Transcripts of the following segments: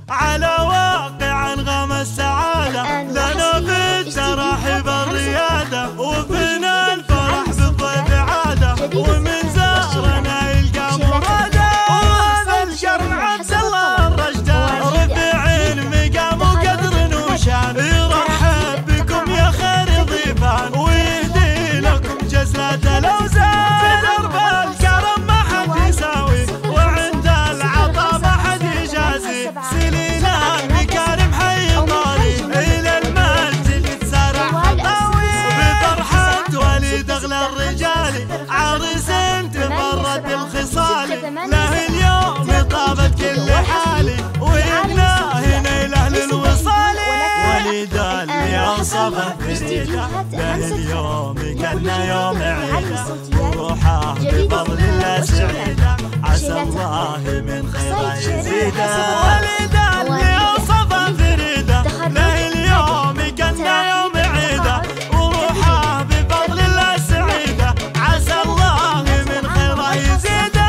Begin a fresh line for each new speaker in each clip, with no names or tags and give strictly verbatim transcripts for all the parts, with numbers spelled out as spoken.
على واقع انغام السعادة، لنا في التراحيب الريادة، وفينا الفرح بالضيف عادة، ومن زارنا يلقى مراده. وهذا الكرم عبد الله الرشدان، رفيعين مقام وقدر وشان، يرحب بكم يا خير ضيفان، ويهدي لكم جزلات الاوزان. في درب الكرم ما حد يساوي، وعند العطا ما حد يجازي، سلينا بكرم حي طاري، الى المسجد تسارع خطاوي، بفرحة وليد اغلى الرجال، عريس تفرد بالخصال، له اليوم طابت كل حالي، وإنا هنا لاهل الوصال. وليد اللي اوصفه فريده، له اليوم كان يوم عيده، وروحه بفضل الله سعيده، عسى الله من خيره يزيده. وليد اللي اوصفه فريده، له اليوم كان يوم عيده، وروحه بفضل الله سعيده، عسى الله من خيره يزيده.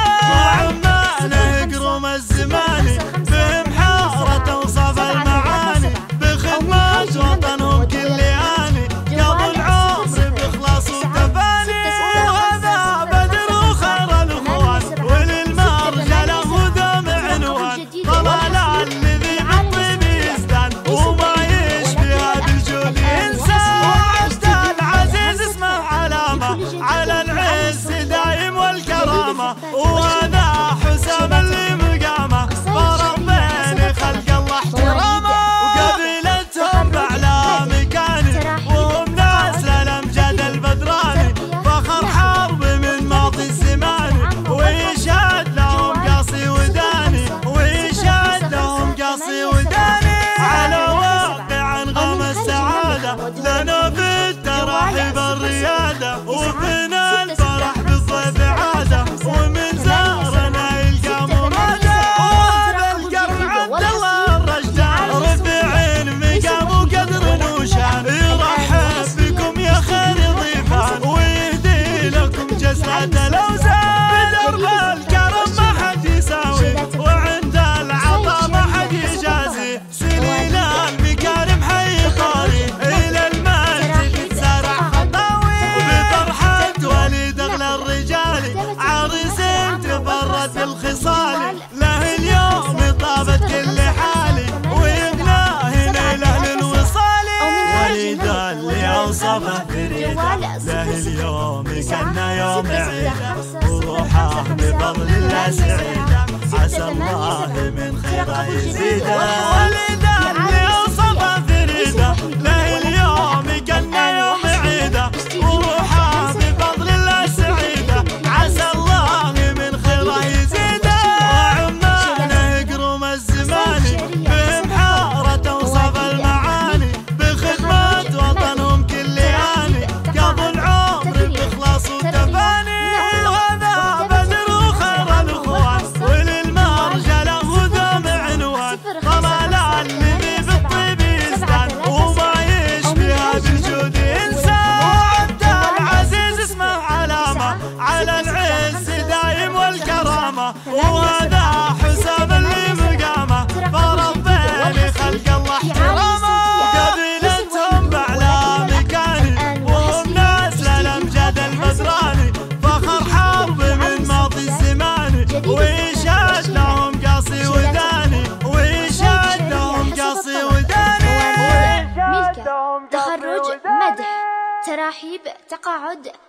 وعمانه يقروم الزماني، بهم حاره توصف المعاني، بخدمة وطنهم كل آني، قضوا العمر بإخلاص وتفاني. وهذا بدر وخير الإخوان، وللمرجلة وذم عنوان، طلال الذي بالطيب يزدان، وما يشبه بالجود إنسان. وعبد العزيز اسمه علامة على العز دايم والكرامة، وهذا حسام اللي مقامه، فرق بين خلق الله احترامه، وقبيلتهم بأعلى مكاني، وهم ناس للأمجاد البدراني، فخر حرب من ماضي الزماني، ويشهد لهم قاصي وداني، ويشهد لهم قاصي وداني، على واقع انغام السعادة، لنا في التراحيب الريادة، وفينا الفرح بالضيف عادة، ومن زارنا يلقى مراده. وهذا الكرم عبد الله الرشدان، رفيعين مقام وقدر وشان، يرحب بكم يا خير ضيفان، ويهدي لكم جزلات الاوزان. في درب الكرم ما حد يساوي، وعند العطا ما حد يجازي، سنينا بكرم حي طاري، الى المسجد تسارع خطاوي، بفرحة وليد اغلى الرجال، عريس تفرد بالخصال، له اليوم طابت كل حالي، ويغنى هنا لاهل الوصال. وليد اللي اوصفه فريده، له اليوم كان يوم عيده، وروحه بفضل الله سعيده، عسى الله من خيره يزيده. وليد اللي اوصفه فريده، له اليوم كان يوم عيده، وروحه بفضل الله سعيده، عسى الله من خيره يزيده. وعمانه يقروم الزماني، بهم حاره توصف المعاني، بخدمة وطنهم كل آني، قضوا العمر بإخلاص وتفاني. وهذا بدر وخير الإخوان، وللمرجلة وذم عنوان، طلال الذي بالطيب يزدان، وما يشبه بالجود إنسان. وعبد العزيز اسمه علامة على العز دايم والكرامة، وهذا حسام اللي مقامه، فرق بين خلق الله احترامه، قبيلتهم بأعلى مكاني، وهم ناس للأمجاد البدراني، فخر حرب من ماضي الزماني، ويشهد لهم قاصي وداني، ويشهد لهم قاصي وداني.
تخرج، مدح، تراحيب، تقاعد.